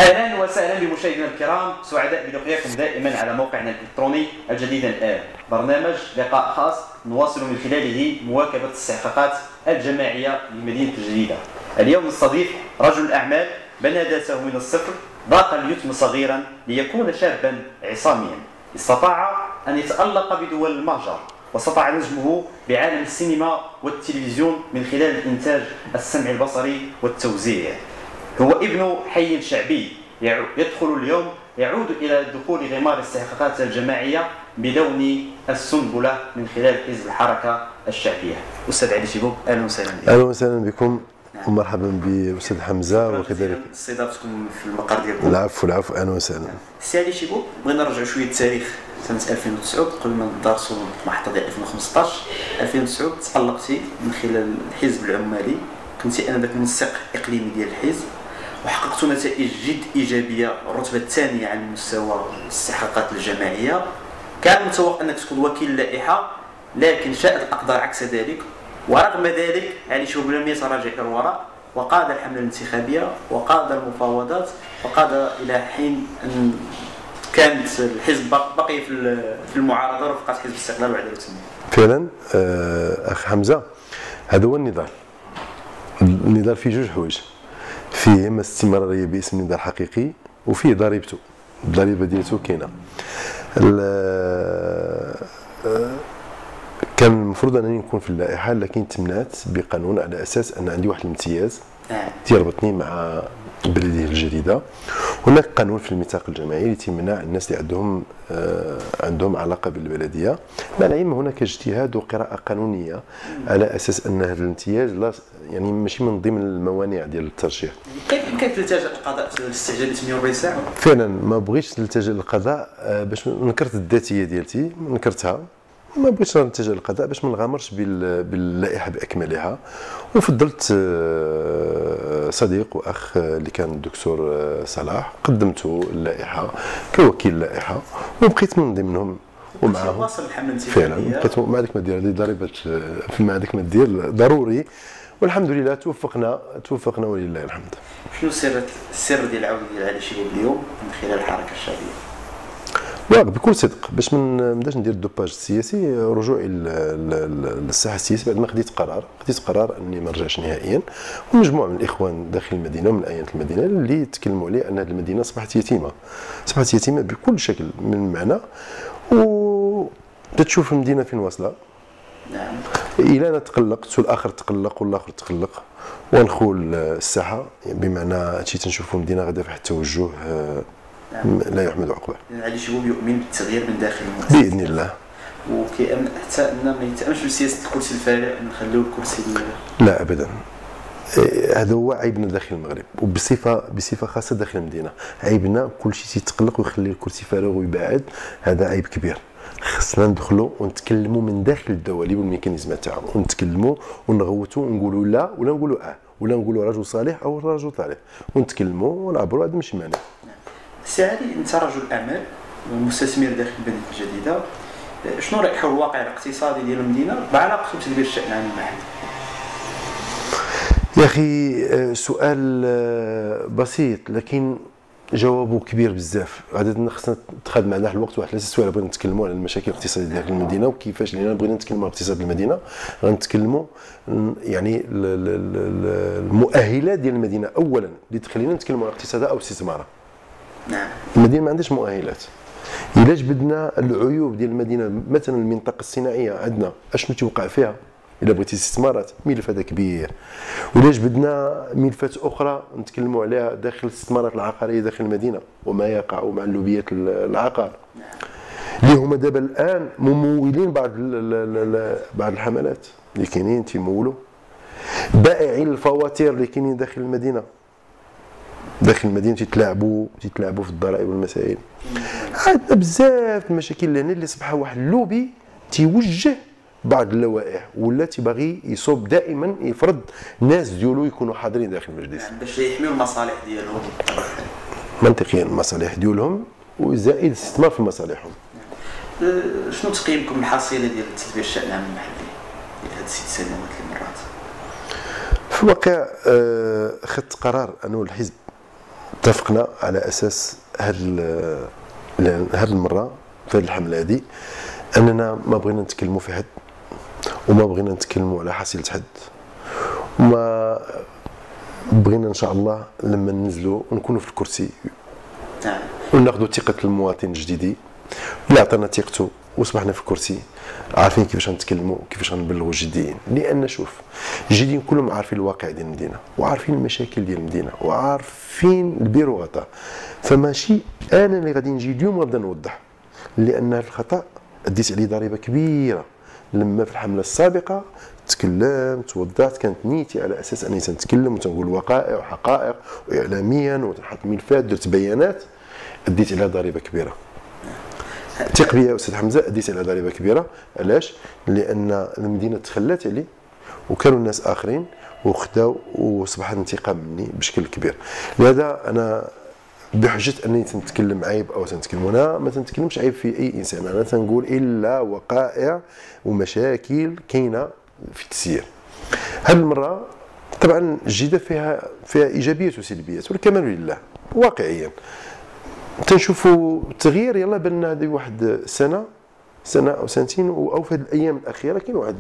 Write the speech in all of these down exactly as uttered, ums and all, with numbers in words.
اهلا وسهلا بمشاهدينا الكرام، سعداء بلقياكم دائما على موقعنا الالكتروني الجديد الان. برنامج لقاء خاص نواصل من خلاله مواكبه الاستحقاقات الجماعيه لمدينه الجديده. اليوم نستضيف رجل اعمال بنى ذاته من الصفر، ضاق اليتم صغيرا ليكون شابا عصاميا، استطاع ان يتالق بدول المهجر، واستطاع نجمه بعالم السينما والتلفزيون من خلال الانتاج السمعي البصري والتوزيع. هو ابن حي شعبي يدخل اليوم يعود الى دخول غمار الاستحقاقات الجماعيه بلون السنبله من خلال حزب الحركه الشعبيه. استاذ علي شيبوب، اهلا وسهلا بكم. اهلا وسهلا بكم ومرحبا باستاذ حمزه وكذلك استضافتكم في المقر ديالكم. العفو العفو، اهلا وسهلا. سي علي شيبوب، بغينا نرجعوا شويه التاريخ. سنه ألفين وتسعة قبل ما ندرسوا المحطه ديال ألفين وخمسطاش ألفين وتسعة تألقتي من خلال الحزب العمالي، كنتي انذاك منسق اقليمي ديال الحزب وحققت نتائج جد ايجابيه، الرتبه الثانيه على مستوى الاستحقاقات الجماعيه. كان متوقع انك تكون وكيل لائحه، لكن شاءت الاقدار عكس ذلك، ورغم ذلك علي شيبوب لم يتراجع الى الوراء وقاد الحمله الانتخابيه وقاد المفاوضات وقاد الى حين ان كانت الحزب بقي في المعارضه رفقه حزب الاستقلال وعداله التنميه. فعلا اخ حمزه، هذا هو النضال. النضال فيه جوج حوايج، فيه اما استمراريه باسم نضال حقيقي وفيه ضريبته، الضريبه ديالته كاينه. كان المفروض انني نكون في اللائحه، لكن تمنعت بقانون على اساس ان عندي واحد الامتياز تيربطني مع البلديه الجديده. هناك قانون في الميثاق الجماعي اللي تيمنع الناس اللي عندهم آه عندهم علاقه بالبلديه، مع العلم هناك اجتهاد وقراءه قانونيه على اساس ان هذا الامتياز لا يعني ماشي من ضمن الموانع ديال الترشيح. كيف يمكن تلتجا القضاء لاستعجال ثمانية وأربعين ساعه؟ فعلا ما بغيتش نلتجا للقضاء آه باش نكرت الذاتيه ديالتي، نكرتها، ما بغيتش نلتجا للقضاء باش ما نغامرش باللائحه باكملها، وفضلت صديق واخ اللي كان الدكتور صلاح، قدمته اللائحه كوكيل لائحه وبقيت من ضمنهم ومعهم. واصل الحمله الانتخابيه فعلا بقيت مع ديك ما دير هذه ضريبه مع ديك ما دير ضروري، والحمد لله توفقنا توفقنا ولله الحمد. شنو السر السر ديال العوده ديال علي شيبوب اليوم من خلال الحركه الشعبيه؟ بكل صدق باش ما نبداش ندير الدوباج السياسي، رجوعي للساحه السياسيه بعد ما خديت قرار خديت قرار اني ما نرجعش نهائيا، ومجموعه من الاخوان داخل المدينه ومن ايام المدينه اللي تكلموا عليه ان هذه المدينه اصبحت يتيمه، اصبحت يتيمه بكل شكل من المعنى، و تشوف المدينه فين واصله. نعم. الى انا تقلقت والاخر تقلق والاخر تقلق ونخول الساحه، بمعنى شي تنشوفوا المدينه غادا في واحد التوجه نعم. لا يحمد عقبه. علي شيبوب يؤمن بالتغيير من داخل المؤسسه باذن الله، وكيامن حتى ان ما يتامنش بسياسه الكرسي الفارغ، نخليو الكرسي لا ابدا. هذا هو عيبنا داخل المغرب، وبصفه بصفه خاصه داخل المدينه، عيبنا كل شيء تيتقلق ويخلي الكرسي فارغ ويبعد، هذا عيب كبير. خصنا ندخلوا ونتكلموا من داخل الدواليب والميكانيزمات تاعهم، ونتكلموا ونغوتوا ونقولوا لا ولا نقولوا اه ولا نقولوا رجل صالح او رجل طالح، ونتكلموا ونعبروا، هذا ماشي معنى. سي علي، انت رجل اعمال ومستثمر داخل المدينه الجديده، شنو رايك حول الواقع الاقتصادي ديال المدينه بعلاقته بتدبير الشان العام المحلي؟ يا اخي سؤال بسيط لكن جوابه كبير بزاف. غادي خصنا نتخذ معنا واحد الوقت، واحد ثلاث سوايع بغينا نتكلموا على المشاكل الاقتصاديه ديال المدينه وكيفاش، لان بغينا نتكلموا على اقتصاد المدينه غنتكلموا يعني المؤهلات ديال المدينه اولا اللي تخلينا نتكلموا على اقتصادها او استثمارها. نعم. المدينه ما عندهاش مؤهلات. الا جبدنا العيوب ديال المدينه، مثلا المنطقه الصناعيه عندنا اشنو توقع فيها؟ الا بغيتي استثمارات ملف هذا كبير، وإلا جبدنا ملفات اخرى نتكلموا عليها داخل الاستثمارات العقاريه داخل المدينه وما يقع مع اللوبيات العقار اللي هما دابا الان ممولين بعض بعض الحملات اللي كاينين تيمولوا، بائعين الفواتير اللي كاينين داخل المدينه داخل المدينه تيتلاعبوا تيتلاعبوا في الضرائب والمسائل. عندنا بزاف المشاكل لهنا اللي صبح واحد اللوبي تيوجه بعض اللوائح ولا تيبغي يصوب دائما يفرض ناس ديالو يكونوا حاضرين داخل المجلس، يعني باش يحميوا المصالح ديالهم منطقيا، المصالح ديالهم وزائد الاستثمار في مصالحهم. شنو تقييمكم الحصيله ديال تدبير الشان العام المحلي هاد الست سنوات اللي مرات؟ في الواقع اخذت قرار انه الحزب اتفقنا على اساس هاد هاد المره في هاد الحمله هادي اننا ما بغينا نتكلموا في حد، وما بغينا نتكلموا على حصيله حد، وما بغينا ان شاء الله لما ننزلوا ونكونوا في الكرسي وناخذوا ثقه المواطن الجديد اللي عطانا ثقته وصبحنا في الكرسي عارفين كيفاش نتكلموا وكيفاش غنبلغوا الجديين. لان شوف الجديين كلهم عارفين الواقع ديال المدينه وعارفين المشاكل ديال المدينه وعارفين البيرو غطا، فماشي انا اللي غادي نجي اليوم غنبدا نوضح، لان هذا الخطا ديت عليه ضريبه كبيره. لما في الحمله السابقه تكلمت وضحت، كانت نيتي على اساس اني تنتكلم وتنقول وقائع وحقائق واعلاميا وتنحط ملفات درت بيانات، اديت عليها ضريبه كبيره. ثق بيا استاذ حمزه، اديت على ضريبه كبيره. علاش؟ لان المدينه تخلات علي وكانوا الناس اخرين وخداو وصبحت انتقام مني بشكل كبير. لهذا انا بحجه انني تنتكلم عيب او تنتكلم، انا ما تنتكلمش عيب في اي انسان، انا تنقول الا وقائع ومشاكل كاينه في التسيير. هذه المره طبعا الجيده فيها فيها ايجابيات وسلبيات، والكمال لله. واقعيا تنشوفوا التغيير، يلا بان هذه واحد سنه سنه او سنتين او في هذه الايام الاخيره كاين واحد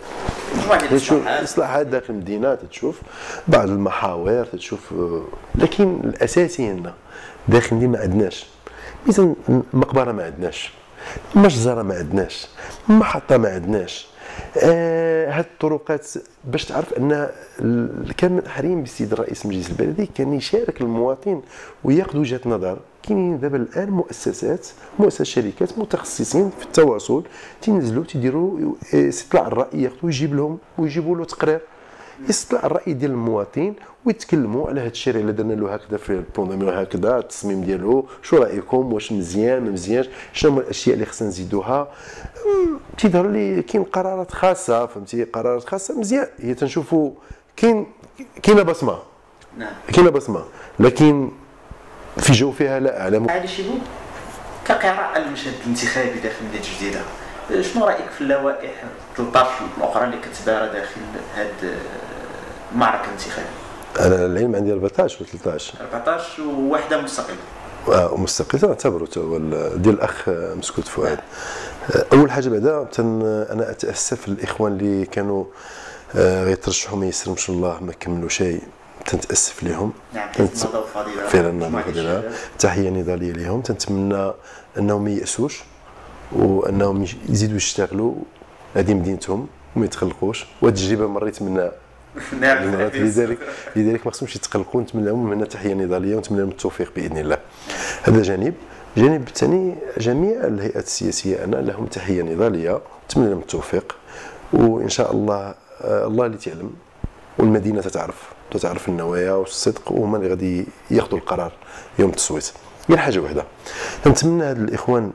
تشوف اصلاحات داخل المدينه، تشوف بعض المحاور، تشوف، لكن الاساسي هنا داخل المدينه ما عندناش مثلا مقبره، ما عندناش مجزره، ما عندناش محطه، ما عندناش. آه هاد الطرقات باش تعرف ان كان حريم بالسيد رئيس المجلس البلدي كان يشارك المواطن وياخذ وجهه نظر. كاينين دابا الان مؤسسات مؤسسات شركات متخصصين في التواصل تينزلوا تيديروا استطلاع الراي، ياخذوا يجيب لهم ويجيبوا له تقرير يستطلع الراي ديال المواطن ويتكلموا على هذا الشارع اللي درنا له هكذا في البلون هكذا التصميم ديالو، شو رايكم، واش مزيان ما مزيانش، شنو هما الاشياء اللي خصنا نزيدوها. تيظهر لي كاين قرارات خاصه، فهمتي، قرارات خاصه مزيان هي تنشوفوا كاين كاينه بصمه، نعم كاينه بصمه، لكن في جوفها لا اعلم. علي شيبو كقراءة على المشهد الانتخابي داخل مدينه جديده، شنو رايك في اللوائح ثلاثة عشر الاخرى اللي كتبارى داخل هذه المعركه الانتخابيه؟ انا العلم عندي أربعطاش و ثلاثطاش أربعطاش وواحده مستقله. اه مستقله تعتبروا ديال الاخ مسكوت فؤاد. اول حاجه بعدا انا اتاسف الاخوان اللي كانوا غيترشحوا ما يسرمش الله ما كملوا شيء، تنتاسف لهم. نعم نضاف فضيله فعلا نضاف فضيله، تحيه نضاليه لهم. تنتمنى انهم ما ييأسوش وانهم يزيدوا يشتغلوا، هذه مدينتهم وما يتقلقوش، وهذه التجربه مريت منها. نعم لذلك لذلك ما خصهمش يتقلقوا، نتمنى لهم هنا تحيه نضاليه ونتمنى لهم التوفيق باذن الله. هذا جانب. الجانب الثاني جميع الهيئات السياسيه انا لهم تحيه نضاليه، نتمنى لهم التوفيق، وان شاء الله الله اللي تعلم والمدينه تتعرف تتعرف النوايا والصدق، وهما اللي غادي ياخذوا القرار يوم التصويت. غير حاجه وحده نتمنى هاد الاخوان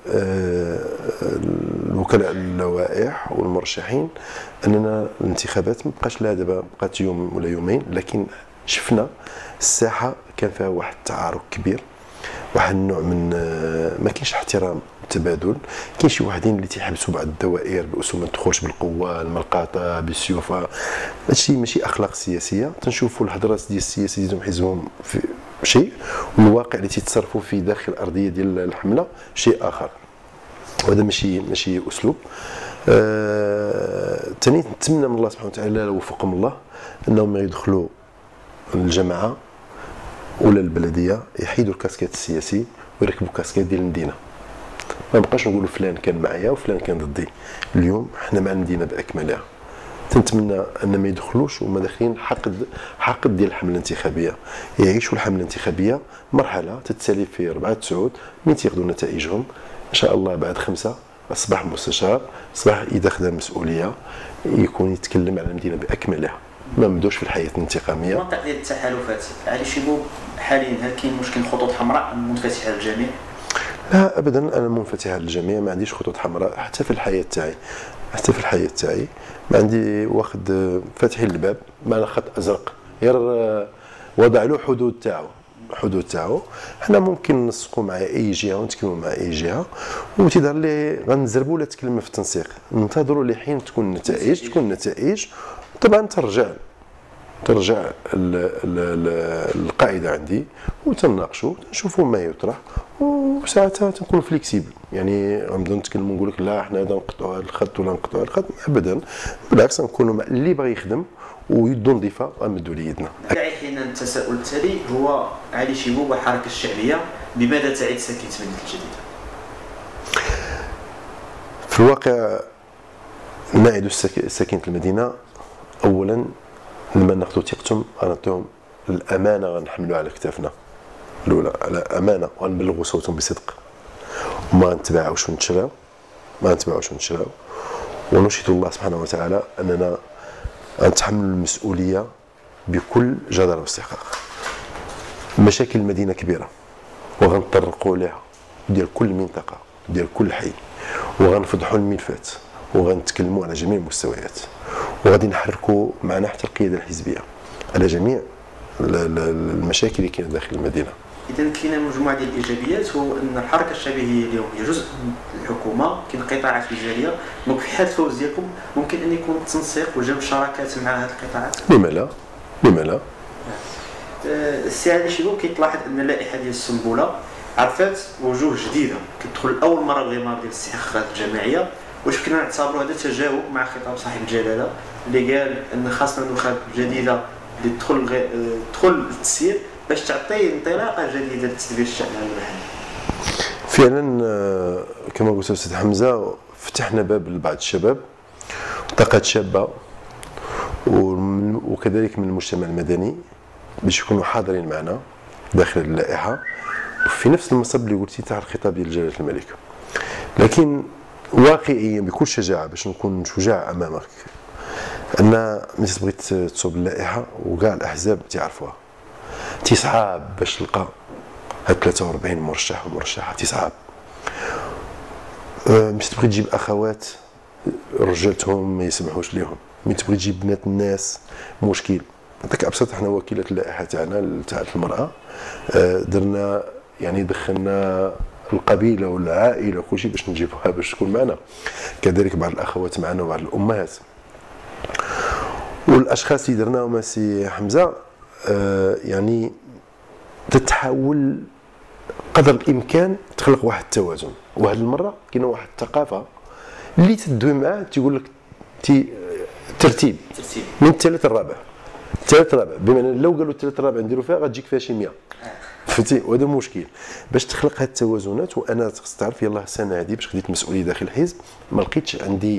الوكلاء اللوائح والمرشحين اننا الانتخابات ما بقاش لها دابا، بقات يوم ولا يومين، لكن شفنا الساحه كان فيها واحد التعارك كبير، واحد النوع من ما كاينش احترام تبادل. كاين شي واحدين اللي تيحبسوا بعض الدوائر باسلوب ما تدخلش بالقوه الملقاطه بالسيوف، هادشي ماشي اخلاق سياسيه. تنشوفوا الهضرات ديال السياسه ديالهم حزبهم في شيء، والواقع اللي تيتصرفوا في داخل الارضيه ديال الحمله شيء اخر، وهذا ماشي ماشي اسلوب. ثاني آه نتمنى من الله سبحانه وتعالى لو وفقهم الله انهم يدخلوا الجماعه ولا البلديه يحيدوا الكاسكيت السياسي ويركبوا كاسكيت ديال المدينه. ما بقاش نقولوا فلان كان معايا وفلان كان ضدي، اليوم حنا مع المدينه باكملها. تنتمنى ان ما يدخلوش وما داخلين حقد حقد ديال الحمله الانتخابيه، يعيشوا الحمله الانتخابيه مرحله تتسالي في أربعة سعود من تياخذوا نتائجهم ان شاء الله. بعد خمسه اصبح مستشار، اصبح اذا خدا مسؤوليه يكون يتكلم على المدينه باكملها، ما نبداوش في الحياه الانتقاميه. المنطق ديال التحالفات علي شيبو حاليا هل كاين مشكل خطوط حمراء منفتحه للجميع؟ لا ابدا، انا منفتحه للجميع، ما عنديش خطوط حمراء حتى في الحياه تاعي، حتى في الحياه تاعي ما عندي واخد فاتحين الباب معنا خط ازرق، غير وضع له حدود تاعو حدود تاعو. حنا ممكن نسقوا مع اي جهه ونتكلموا مع اي جهه، وتيظهر لي غنزربوا ولا تكلمنا في التنسيق، ننتظروا لحين تكون النتائج تكون النتائج طبعا ترجع ترجع القاعده عندي وتناقشوا نشوفوا ما يطرح، وساعتها تنكون فليكسيبل. يعني غنبداو نتكلموا نقول لك لا حنا هذا نقطعوا هذا الخط ولا نقطعوا هذا الخط، ابدا بالعكس نكونوا مع اللي باغي يخدم ويدو نظيفه غنمدوا ليه يدنا. حين التساؤل التالي هو علي شيبوب والحركه الشعبيه بماذا تعد ساكنه مدينه الجديده؟ في الواقع نعد ساكنه المدينه اولا لما ناخذوا ثقتهم غنعطيهم الامانه غنحملوها على كتافنا الاولى، على امانه وغنبلغوا صوتهم بصدق وما نتبعوش ونتشراو ما نتبعوش ونتشراو ونشهد الله سبحانه وتعالى اننا غنتحملوا المسؤوليه بكل جدارة واستحقاق. مشاكل المدينه كبيره وغنطرقوا لها ديال كل منطقه ديال كل حي، وغنفضحوا الملفات وغنتكلموا على جميع المستويات، وغادي نحركوا معنا حتى القياده الحزبيه على جميع المشاكل اللي كاينه داخل المدينه. اذا كاينه مجموعه ديال الايجابيات، هو ان الحركه الشعبيه هي اليوم هي جزء من الحكومه، كاين قطاعات وزاريه، دونك في حال الفوز ديالكم ممكن ان يكون التنسيق وجمع شراكات مع هذه القطاعات. لما لا؟ لما لا؟ السي علي شيبوب كيتلاحظ ان اللائحه ديال السنبله عرفت وجوه جديده كتدخل لاول مره الغمار ديال الاستحقاقات الجماعيه. واش كنا نعتبروا هذا تجاوب مع خطاب صاحب الجلاله اللي قال ان خاصنا نخب جديده اللي تدخل غ... تدخل للتسيير باش تعطي انطلاقه جديده لتدبير الشأن المحلي؟ فعلا كما قلت الاستاذ حمزه فتحنا باب لبعض الشباب طاقات شابه وكذلك من المجتمع المدني باش يكونوا حاضرين معنا داخل اللائحه في نفس المصب اللي قلتي تاع الخطاب ديال جلاله الملك. لكن واقعيا بكل شجاعه باش نكون شجاع امامك ان ملي تبغي تصوب اللائحه وكاع الاحزاب تعرفوها تصعب باش تلقى هاد ثلاثة وأربعين مرشح ومرشحه تصعب. ملي تبغي تجيب اخوات رجالتهم ما يسمحوش ليهم، ملي تبغي تجيب بنات الناس مشكل. نعطيك ابسط، حنا وكيله اللائحه تاعنا تاع المراه درنا يعني دخلنا القبيله والعائله وكلشي باش نجيبوها باش تكون معنا، كذلك بعض الاخوات معنا وبعض الامهات. والاشخاص اللي درناهم سي حمزه آه يعني تتحاول قدر الامكان تخلق واحد التوازن. وهذه المره كاينه واحد الثقافه اللي تدوي معاه تيقول لك تي ترتيب ترتيب من الثالث الرابع الثالث الرابع بمعنى لو قالوا الثالث الرابع نديروا فيها غتجيك فيها شي مية فهمتي. وهذا مشكل باش تخلق هذه التوازنات. وانا خصك تعرف يلاه السنه هذه باش خديت مسؤوليه داخل الحزب ما لقيتش عندي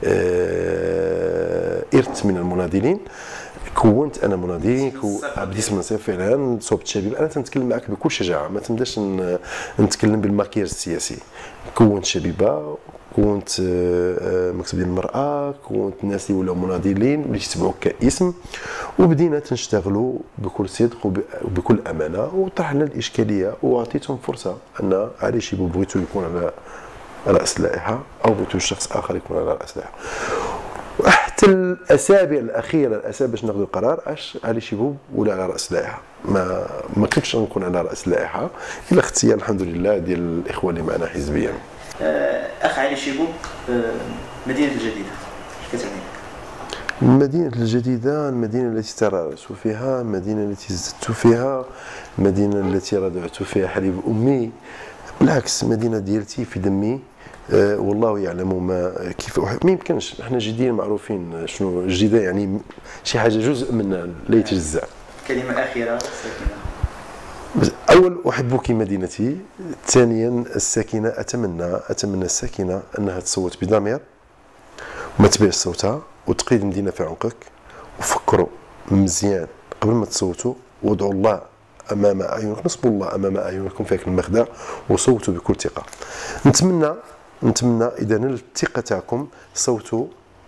آه ارث من المناضلين. كونت انا مناضلين بديت منصب فعلا صوبت شباب. انا تنتكلم معك بكل شجاعه ما تنبداش نتكلم بالمكياج السياسي. كونت شبيبه، كونت مكتب ديال المراه، كونت الناس اللي ولاو مناضلين اللي يتبعوك كاسم، وبدينا تنشتغلوا بكل صدق وبكل امانه وطرحنا الاشكاليه وعطيتهم فرصه ان علي شيبوب بغيتو يكون على راس اللائحه او بغيتو شخص اخر يكون على راس اللائحه. وحتى الاسابيع الاخيره الاسابيع باش ناخذوا القرار اش علي شيبوب ولا على راس اللائحه. ما ما كنتش نكون على راس اللائحه الا اختيار الحمد لله ديال الاخوه اللي معنا حزبيا. اخ علي شيبوب، مدينه الجديده اش كتعني لك؟ المدينه الجديده المدينه التي ترأس فيها، المدينه التي زدت فيها، المدينه التي رضعت فيها حليب امي. بالعكس مدينه ديالتي في دمي. أه والله يعلم ما كيف ما يمكنش. احنا جديين معروفين شنو الجديده يعني شي حاجه جزء منا لا يتجزا. كلمه اخيره ساكنه. أول أحبك مدينتي، ثانيا الساكنة أتمنى أتمنى الساكنة أنها تصوت بضمير وما تبيعش صوتها وتقيد المدينة في عنقك. وفكروا مزيان قبل ما تصوتوا وادعوا الله أمام أعينكم، نصبوا الله أمام أعينكم في هذا المخدع وصوتوا بكل ثقة. نتمنى نتمنى إذا نلت الثقة تاعكم صوتوا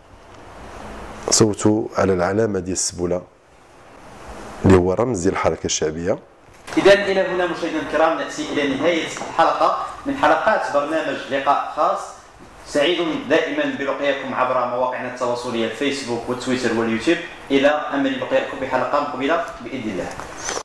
صوتوا على العلامة ديال السبولة اللي هو رمز ديال الحركة الشعبية. إذا إلى هنا مشاهدينا الكرام نأتي إلى نهاية الحلقة من حلقات برنامج لقاء خاص. سعيد دائما بلقياكم عبر مواقعنا التواصلية الفيسبوك والتويتر واليوتيوب. إلى أمل لقياكم بحلقة مقبلة بإذن الله.